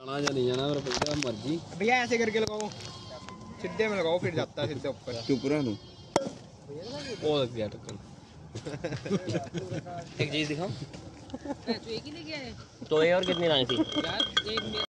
आना या नहीं जाना मेरा पैसा मर्जी। भैया ऐसे करके लगाओ, सीधे में लगाओ, फिर जाता है सीधे ऊपर। चुप रह तू। ओ लग गया टक्कर। एक चीज दिखाओ। तो एक ही लेके आए तो ये और कितनी लानी थी यार? एक